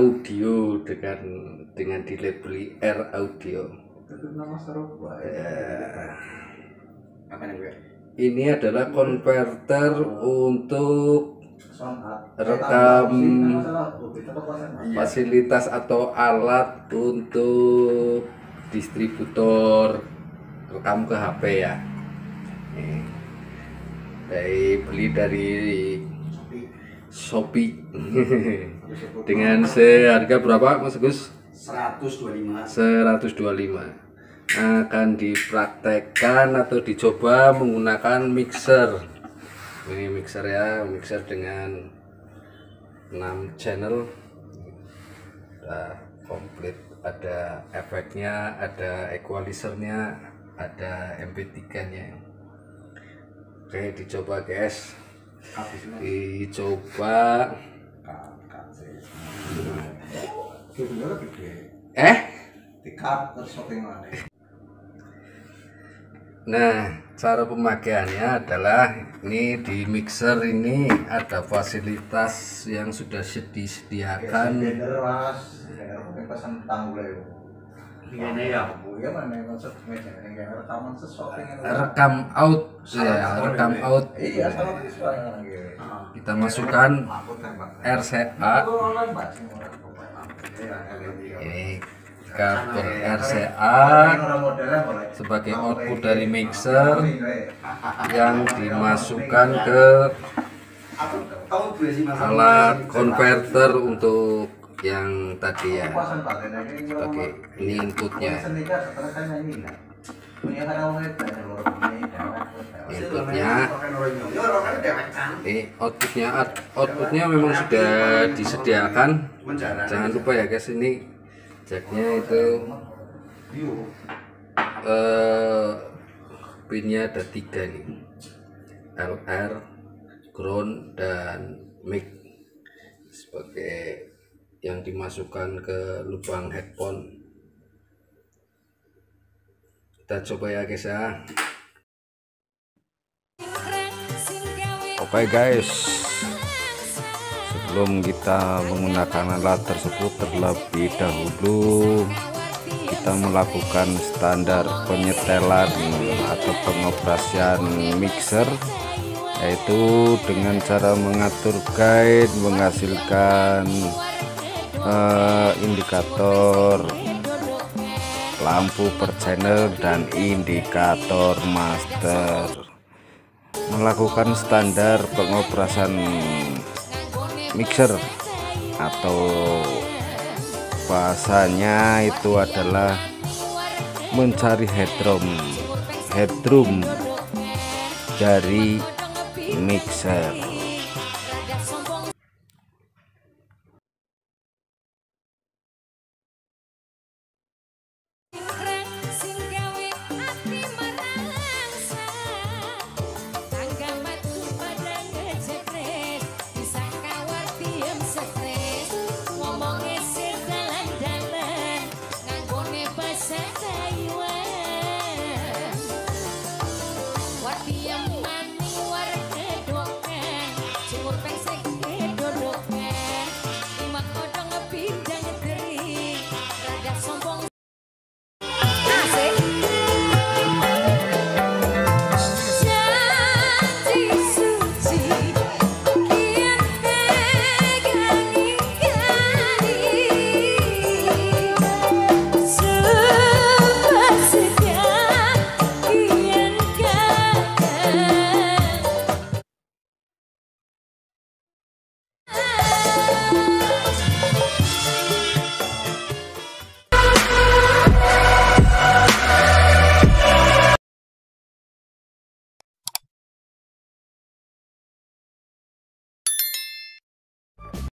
audio dengan dilabeli R Audio. Ini adalah konverter untuk rekam fasilitas atau alat untuk distributor rekam ke HP ya. Beli dari Shopee dengan seharga berapa Mas Gus? 125. Akan dipraktekkan atau dicoba menggunakan mixer. Ini mixer ya, mixer dengan 6 channel. Udah komplit, ada efeknya, ada equalizernya, ada MP3-nya. Oke, dicoba guys. Dicoba. Nah, cara pemakaiannya adalah ini di mixer ini ada fasilitas yang sudah disediakan. Rekam out ya, rekam out. Kita masukkan RCA. Ini kabel RCA sebagai output dari mixer yang dimasukkan ke alat konverter untuk yang tadi ya, sebagai ini inputnya. Ini outputnya memang sudah disediakan. Jangan lupa ya guys, ini jacknya itu pinnya ada 3 nih, LR, ground, dan mic sebagai yang dimasukkan ke lubang headphone. Kita coba ya guys ya. Oke guys, sebelum kita menggunakan alat tersebut, terlebih dahulu kita melakukan standar penyetelan atau pengoperasian mixer, yaitu dengan cara mengatur guide, menghasilkan indikator lampu per channel dan indikator master, melakukan standar pengoperasian mixer atau bahasanya itu adalah mencari headroom dari mixer.